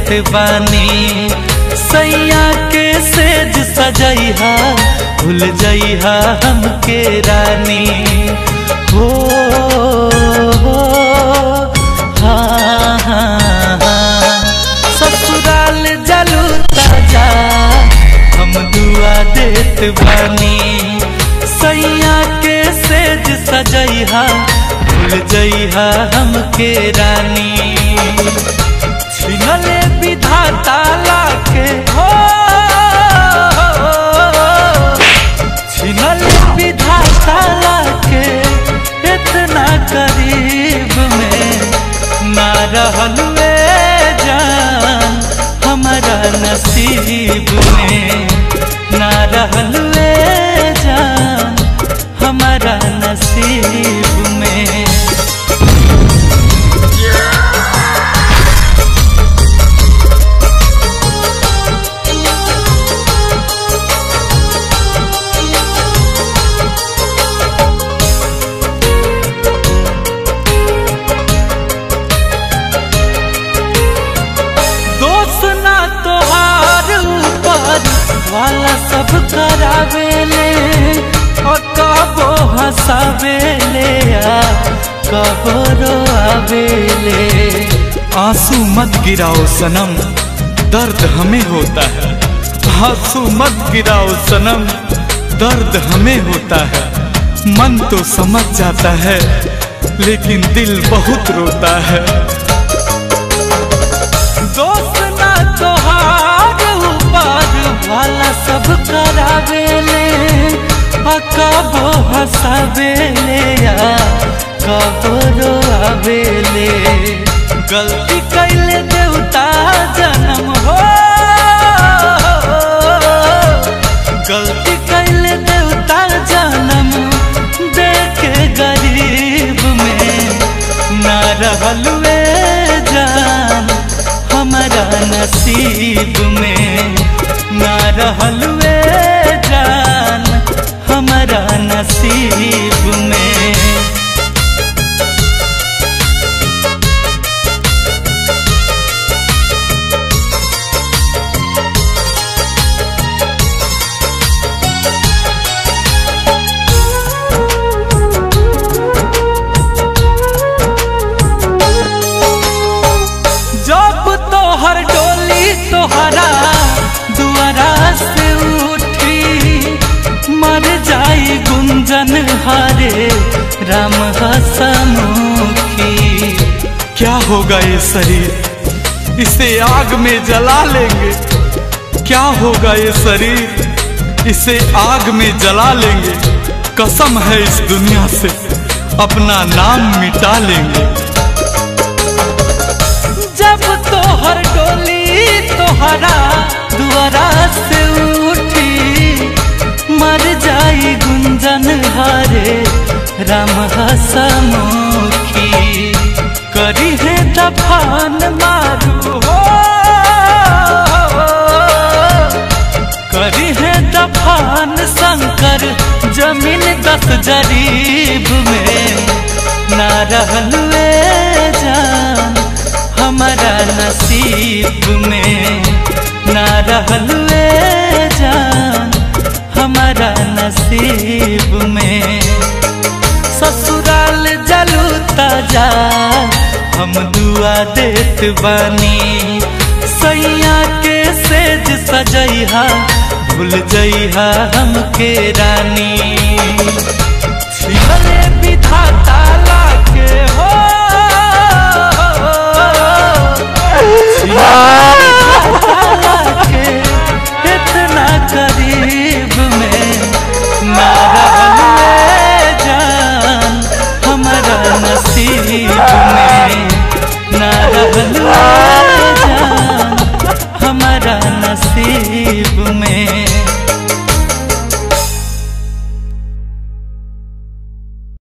देत बानी। सैया के सेज सजैहा भूल जइहा हमके रानी हो। हाँ हाँ हाँ ससुराल जलू ताजा हम दुआ देत बानी। सैया के सेज सजैहा भूल जइहा हमके रानी। छिनले विधाता लाके हो, छिनले विधाता लाके इतना करीब में ना रहलुए जान हमारा नसीब में। ना रहलुए जान हमारा नसीब में। वाला सब करावेले और कबो हंसावेले कबो रोआवेले। आंसू मत गिराओ सनम दर्द हमें होता है। आंसू मत गिराओ सनम दर्द हमें होता है। मन तो समझ जाता है लेकिन दिल बहुत रोता है। दोस्त ना तोहार वाला सब करावेले कबो हंसावेले कबो रोआवेले। गलती कैले देवता जन्म हो, गलती कैले देवता जन्म देके गरीब में। ना रहलुए जान हमारा नसीब में। ना रहलुए जान हमारा नसीब में। जब तोहर डोली तोहरा दुआरा से उठी मर जाई गुंजन हारे राम हसमुखी। क्या होगा ये शरीर इसे आग में जला लेंगे। क्या होगा ये शरीर इसे आग में जला लेंगे। कसम है इस दुनिया से अपना नाम मिटा लेंगे। जब तोहर डोली तोहरा दुआरा से उठी मर जाई गुंजन हारे राम हसमुखी। करी है दफान मारू हो, करी है दफान शंकर जमीन 10 जरीब में। ना रहलुए जान हमारा नसीब में। ना रहलुए जान हमारा नसीब में। ससुराल जलू ताजा हम दुआ देत बानी। सैया के सेज सजैहा भूल जइहा हमके रानी। छिनले विधाता लाके हो, इतना करीब में। ना रहलुए जान हमारा नसीब में। ना रहलुए जान हमारा नसीब में।